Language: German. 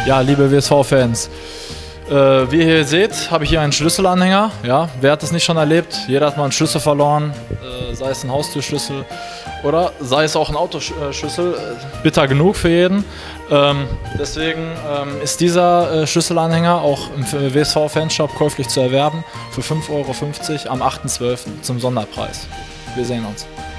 Ja, liebe WSV-Fans, wie ihr hier seht, habe ich hier einen Schlüsselanhänger. Ja, wer hat das nicht schon erlebt? Jeder hat mal einen Schlüssel verloren, sei es ein Haustürschlüssel oder sei es auch ein Autoschlüssel. Bitter genug für jeden. Deswegen ist dieser Schlüsselanhänger auch im WSV-Fanshop käuflich zu erwerben für 5,50 € am 8.12. zum Sonderpreis. Wir sehen uns.